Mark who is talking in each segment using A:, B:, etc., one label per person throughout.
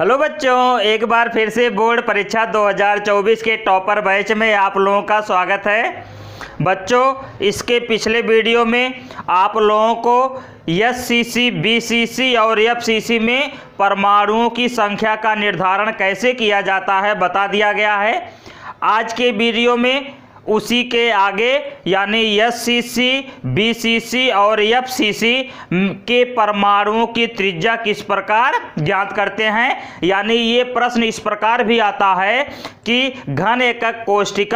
A: Hello बच्चों, एक बार फिर से बोर्ड परीक्षा 2024 के टॉपर बैच में आप लोगों का स्वागत है। बच्चों, इसके पिछले वीडियो में आप लोगों को एससीसी, बीसीसी और एफसीसी में परमाणुओं की संख्या का निर्धारण कैसे किया जाता है बता दिया गया है। आज के वीडियो में उसी के आगे यानी एससीसी, बीसीसी और एफसीसी के परमाणुओं की त्रिज्या किस प्रकार ज्ञात करते हैं। यानी ये प्रश्न इस प्रकार भी आता है कि घन एकक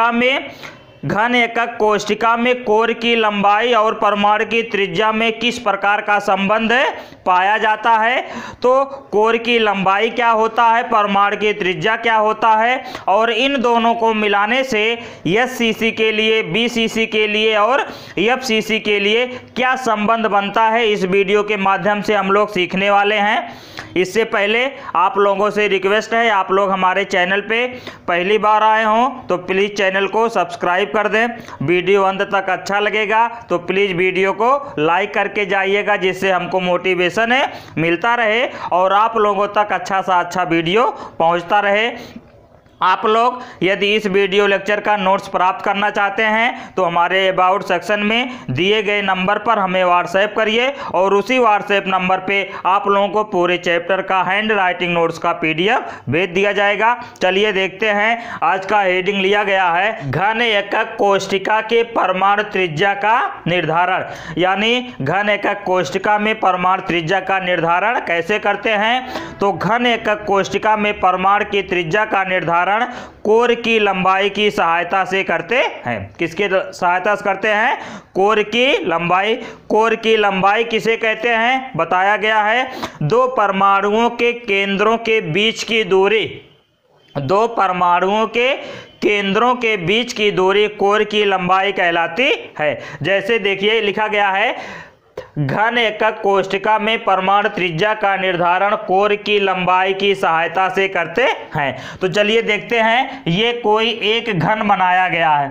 A: कोष्ठिका में कोर की लंबाई और परमाणु की त्रिज्या में किस प्रकार का संबंध पाया जाता है। तो कोर की लंबाई क्या होता है, परमाणु की त्रिज्या क्या होता है, और इन दोनों को मिलाने से एससीसी के लिए, बीसीसी के लिए और एफसीसी के लिए क्या संबंध बनता है, इस वीडियो के माध्यम से हम लोग सीखने वाले हैं। इससे पहले आप लोगों से रिक्वेस्ट है, आप लोग हमारे चैनल पे पहली बार आए हों तो प्लीज़ चैनल को सब्सक्राइब कर दें। वीडियो अंत तक अच्छा लगेगा तो प्लीज़ वीडियो को लाइक करके जाइएगा, जिससे हमको मोटिवेशन मिलता रहे और आप लोगों तक अच्छा सा अच्छा वीडियो पहुंचता रहे। आप लोग यदि इस वीडियो लेक्चर का नोट्स प्राप्त करना चाहते हैं तो हमारे अबाउट सेक्शन में दिए गए नंबर पर हमें व्हाट्सएप करिए और उसी व्हाट्सएप नंबर पे आप लोगों को पूरे चैप्टर का हैंड राइटिंग नोट्स का पीडीएफ भेज दिया जाएगा। चलिए देखते हैं। आज का हेडिंग लिया गया है घन एकक कोष्ठिका के परमाणु त्रिज्या का निर्धारण। यानी घन एकक कोष्ठिका में परमाणु त्रिज्या का निर्धारण कैसे करते हैं। तो घन एकक कोष्ठिका में परमाणु की त्रिज्या का निर्धारण कोर की लंबाई की सहायता से करते हैं। किसके सहायता से करते हैं? कोर की लंबाई किसे कहते हैं बताया गया है। दो परमाणुओं के केंद्रों के बीच की दूरी कोर की लंबाई कहलाती है। जैसे देखिए लिखा गया है, घन एकक कोष्ठिका में परमाणु त्रिज्या का निर्धारण कोर की लंबाई की सहायता से करते हैं। तो चलिए देखते हैं। ये कोई एक घन बनाया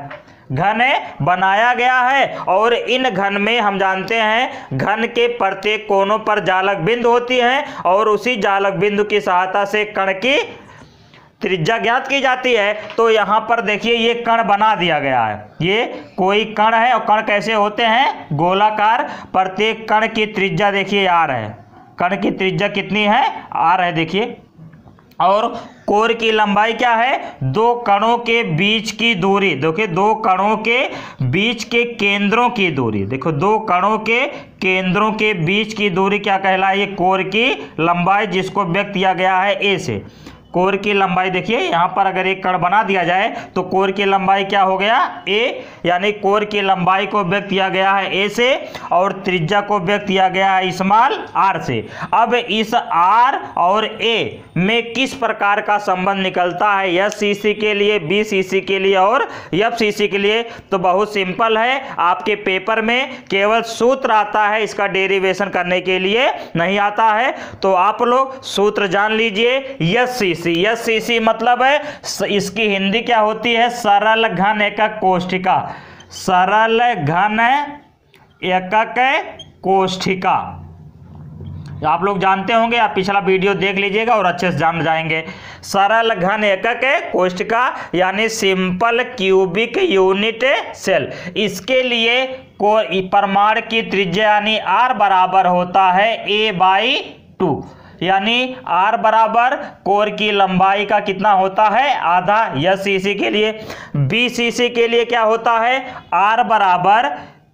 A: गया है और इन घन में हम जानते हैं घन के प्रत्येक कोनों पर जालक बिंदु होती है और उसी जालक बिंदु की सहायता से कण की त्रिज्या ज्ञात की जाती है। तो यहाँ पर देखिए ये कण बना दिया गया है। ये कोई कण है और कण कैसे होते हैं? गोलाकार। प्रत्येक कण की त्रिज्या देखिए आर है। कण की त्रिज्या कितनी है? आर है देखिए। और कोर की लंबाई क्या है? दो कणों के बीच की दूरी। देखिए दो कणों के बीच के केंद्रों की दूरी। देखो दो कणों के केंद्रों के बीच की दूरी क्या कहलाई? ये कोर की लंबाई, जिसको व्यक्त किया गया है ए से। कोर की लंबाई देखिए यहाँ पर अगर एक कण बना दिया जाए तो कोर की लंबाई क्या हो गया? ए। यानी कोर की लंबाई को व्यक्त किया गया है ए से और त्रिज्या को व्यक्त किया गया है स्मॉल आर से। अब इस आर और ए में किस प्रकार का संबंध निकलता है एससीसी के लिए, बीसीसी के लिए और एफसीसी के लिए? तो बहुत सिंपल है। आपके पेपर में केवल सूत्र आता है, इसका डेरिवेशन करने के लिए नहीं आता है। तो आप लोग सूत्र जान लीजिए। एससीसी मतलब है, इसकी हिंदी क्या होती है? सरल घन एकक कोष्ठिका। सरल घन एकक कोष्ठिका आप लोग जानते होंगे, आप पिछला वीडियो देख लीजिएगा और अच्छे से जान जाएंगे। सरल घन एकक कोष्ठिका यानी सिंपल क्यूबिक यूनिट सेल। इसके लिए परमाणु की त्रिज्या यानी आर बराबर होता है a/2। यानी r बराबर कोर की लंबाई का कितना होता है? आधा। एससीसी के लिए। बीसीसी के लिए क्या होता है? r बराबर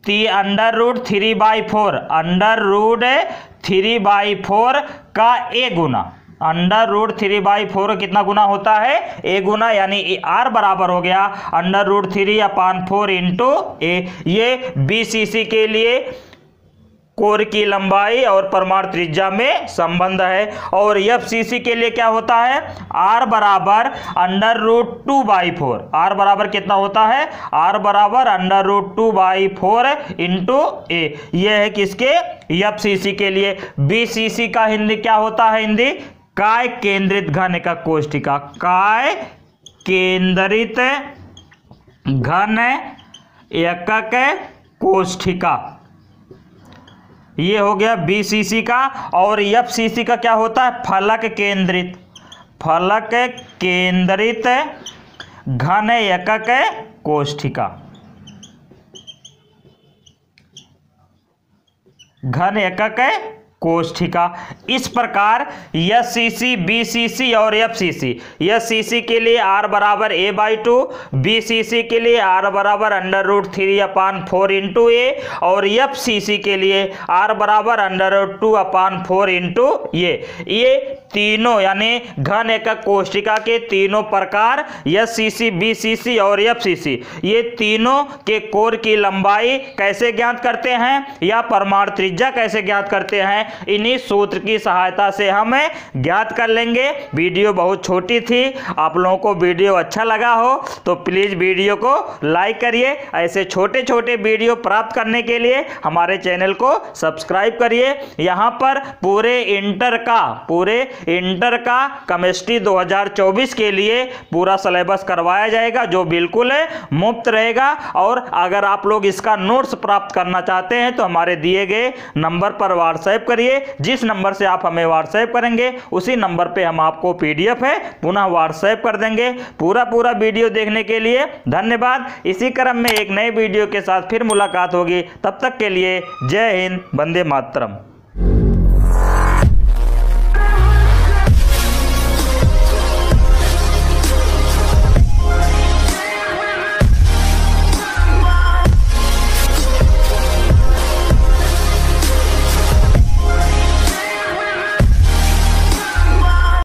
A: √3/4। √3/4 का a गुना। √3/4 कितना गुना होता है? a गुना। यानी r बराबर हो गया √3/4 इंटू a। ये बीसीसी के लिए कोर की लंबाई और परमाणु त्रिज्या में संबंध है। और एफसीसी के लिए क्या होता है? r बराबर √2/4। r बराबर कितना होता है? r बराबर √2/4 इंटू a। यह है किसके? एफसीसी के लिए। बीसीसी का हिंदी क्या होता है? हिंदी काय केंद्रित घन एकक कोष्ठिका। काय केंद्रित घन एकक कोष्ठिका। ये हो गया बीसीसी का। और एफसीसी का क्या होता है? फलक केंद्रित। फलक केंद्रित घन एकक कोष्ठिका। घन एकक कोष्ठिका। इस प्रकार एससीसी, बीसीसी और एफसीसी, एससीसी के लिए r बराबर a/2, बीसीसी के लिए r बराबर √3/4 इंटू ए और एफसीसी के लिए r बराबर √2/4 इंटू ये तीनों यानी घन एकक कोष्ठिका के तीनों प्रकार एससीसी, बीसीसी और एफसीसी, ये तीनों के कोर की लंबाई कैसे ज्ञात करते हैं या परमाणु त्रिज्या कैसे ज्ञात करते हैं, इन्हीं सूत्र की सहायता से हम ज्ञात कर लेंगे। वीडियो बहुत छोटी थी, आप लोगों को वीडियो अच्छा लगा हो तो प्लीज वीडियो को लाइक करिए। ऐसे छोटे छोटे वीडियो प्राप्त करने के लिए हमारे चैनल को सब्सक्राइब करिए। यहाँ पर पूरे इंटर का केमिस्ट्री 2024 के लिए पूरा सिलेबस करवाया जाएगा जो बिल्कुल मुफ्त रहेगा। और अगर आप लोग इसका नोट्स प्राप्त करना चाहते हैं तो हमारे दिए गए नंबर पर व्हाट्सएप करिए। जिस नंबर से आप हमें व्हाट्सएप करेंगे उसी नंबर पे हम आपको पीडीएफ पुनः व्हाट्सएप कर देंगे। पूरा वीडियो देखने के लिए धन्यवाद। इसी क्रम में एक नए वीडियो के साथ फिर मुलाकात होगी। तब तक के लिए जय हिंद, वंदे मातरम।